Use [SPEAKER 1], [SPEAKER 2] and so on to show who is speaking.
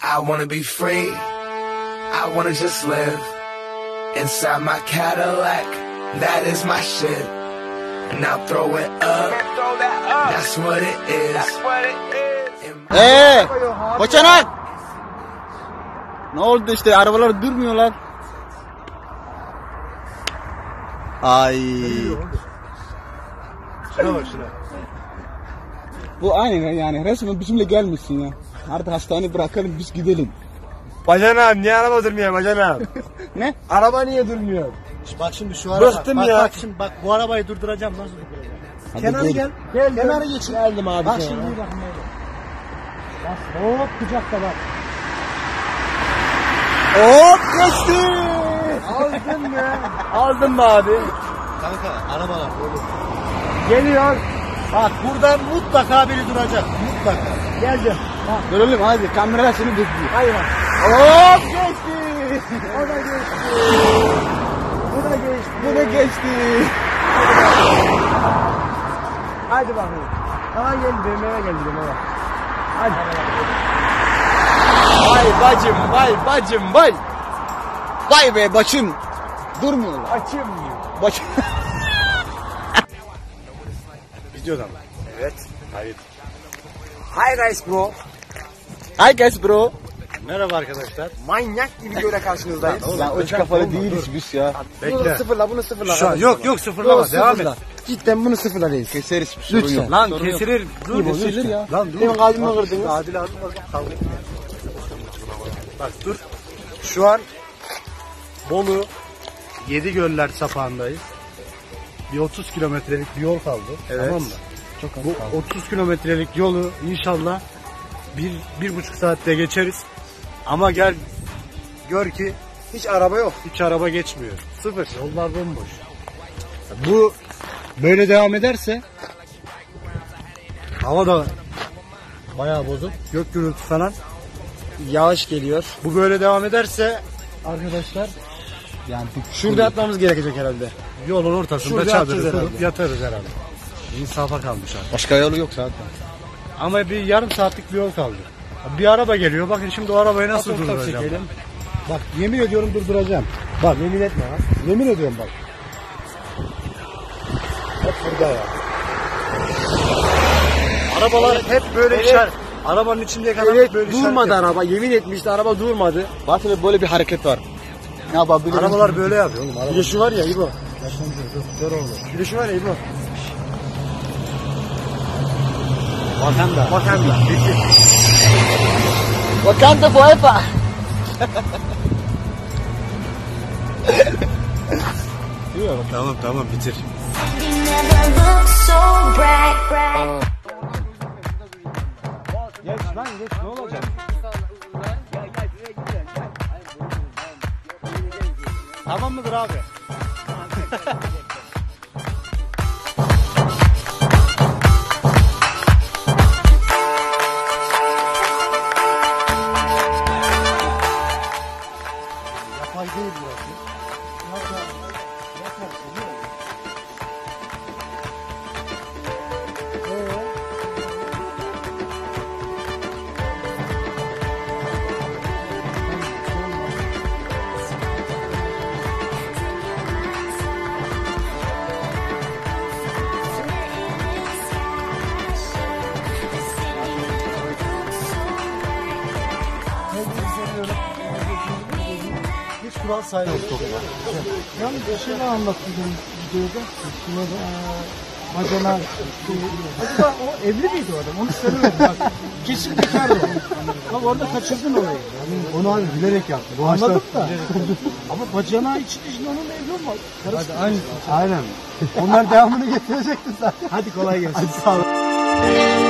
[SPEAKER 1] I wanna be free. I wanna just live inside my Cadillac. That is my shit. Now throw it up. That's what it is.
[SPEAKER 2] Koçanak! Ne oldu işte, arabalar durmuyorlar. Ay.
[SPEAKER 3] Şuna bak şuna.
[SPEAKER 2] Bu aynen yani, resmen bizimle gelmişsin ya. Artık hastaneye bırakalım, biz gidelim.
[SPEAKER 3] Bacanağım, niye araba durmuyor bacanağım?
[SPEAKER 2] Ne?
[SPEAKER 3] Araba niye durmuyor?
[SPEAKER 4] Bak şimdi şu araba.
[SPEAKER 3] Bıktım
[SPEAKER 4] bak,
[SPEAKER 3] ya.
[SPEAKER 4] Bak şimdi bak, bu arabayı durduracağım, nasıl durduracağım?
[SPEAKER 2] Kenara
[SPEAKER 4] gel. Kenara geçin.
[SPEAKER 3] Geldim abi.
[SPEAKER 4] Bak şimdi iyi bakın böyle. Bak hop kucakta bak.
[SPEAKER 2] Hop geçti.
[SPEAKER 3] Aldın mı? Aldın mı abi?
[SPEAKER 4] Kanka arabalar böyle.
[SPEAKER 3] Geliyor.
[SPEAKER 4] Bak buradan mutlaka biri duracak. Mutlaka.
[SPEAKER 3] Geldim.
[SPEAKER 2] Görelim hadi, kamera seni bekliyor.
[SPEAKER 3] Hayır bak.
[SPEAKER 2] Hop geçti.
[SPEAKER 3] O da geçti. Bu da geçti.
[SPEAKER 2] Bu da geçti.
[SPEAKER 3] Hadi bakayım. Tamam geldi, BMW'ye geldi BMW'ye. Hadi.
[SPEAKER 2] Vay bacım, vay bacım, vay. Vay be bacım. Durmuyorlar.
[SPEAKER 3] Açayım mı?
[SPEAKER 2] Bacım.
[SPEAKER 3] Videodan. Evet. Hayır. Hi guys bro.
[SPEAKER 2] Hi guys bro.
[SPEAKER 4] Merhaba arkadaşlar.
[SPEAKER 3] Manyak bir videoyla karşınızdayız.
[SPEAKER 2] Ya uç kafalı değiliz biz ya.
[SPEAKER 3] Bekle.
[SPEAKER 4] Sıfırla bunu sıfırla.
[SPEAKER 3] Şu an, yok sıfırlama, devam et.
[SPEAKER 4] Cidden bunu sıfırla reis.
[SPEAKER 2] Keseriz bir sorun yok.
[SPEAKER 3] Lan
[SPEAKER 2] Sorun yok.
[SPEAKER 3] kesilir. Dur.
[SPEAKER 2] Kesilir ya.
[SPEAKER 3] Lan dur.
[SPEAKER 4] Benim kalbimi kırdınız.
[SPEAKER 3] Adil abi kavga etme. Bak dur. Şu an Bolu Yedigöller sapağındayız. Bir 30 kilometrelik bir yol kaldı. Evet. Tamam mı?
[SPEAKER 4] Çok az
[SPEAKER 3] Bu
[SPEAKER 4] kaldı.
[SPEAKER 3] 30 kilometrelik yolu inşallah 1,5 saatte geçeriz. Ama gel gör ki hiç araba yok. Hiç araba geçmiyor. Sıfır. Yollar bomboş. Bu böyle devam ederse hava da bayağı bozuk. Gök gürültü falan.
[SPEAKER 4] Yağış geliyor.
[SPEAKER 3] Bu böyle devam ederse arkadaşlar
[SPEAKER 2] Yani
[SPEAKER 3] şurada yatmamız gerekecek herhalde. Yolun ortasında
[SPEAKER 4] Şurada
[SPEAKER 3] çadırı
[SPEAKER 4] yatacağız
[SPEAKER 3] kurup
[SPEAKER 4] herhalde.
[SPEAKER 3] yatarız herhalde. İnsafa kalmış artık.
[SPEAKER 2] başka yolu yok zaten.
[SPEAKER 3] Ama bir yarım saatlik bir yol kaldı. Bir araba geliyor. Bakın şimdi o arabayı nasıl
[SPEAKER 4] Fotoğraf
[SPEAKER 3] durduracağım?
[SPEAKER 4] çekelim.
[SPEAKER 3] Bak yemin ediyorum durduracağım. Bak yemin etme ha. Yemin ediyorum bak. Hep burada ya. Arabalar hep böyle işaret. Arabanın içindeki adam
[SPEAKER 4] Evet,
[SPEAKER 3] böyle işaret
[SPEAKER 4] durmadı
[SPEAKER 3] yapıyor.
[SPEAKER 4] araba. Yemin etmişti, araba durmadı.
[SPEAKER 2] Batı'da böyle bir hareket var. Ne yapabiliriz?
[SPEAKER 3] Arabalar böyle yapıyor oğlum.
[SPEAKER 4] Bir de şu var ya İbo.
[SPEAKER 3] Dur oğlum.
[SPEAKER 4] Bir de şu var ya İbo.
[SPEAKER 3] Wakanda. Wakanda.
[SPEAKER 2] Wakanda forever.
[SPEAKER 3] Tamam bitir. Geç lan geç, ne olacak? Tamam mıdır abi? Yapay değil burası. Hiç kural saymıyor.
[SPEAKER 4] Ben bir şeyler anlatıyordum videoda. Bacana. Acaba o evli miydi o adam? Onu söylemedim bak. Kesin bekardı o. Bak orada kaçırdın orayı.
[SPEAKER 3] Onu abi bilerek yaptı. Bu
[SPEAKER 4] Anladım da. Ama bacana için onunla evli olmaz.
[SPEAKER 3] Aynen. Onlar devamını getirecekti zaten.
[SPEAKER 4] Hadi kolay gelsin.
[SPEAKER 3] Hadi sağ ol.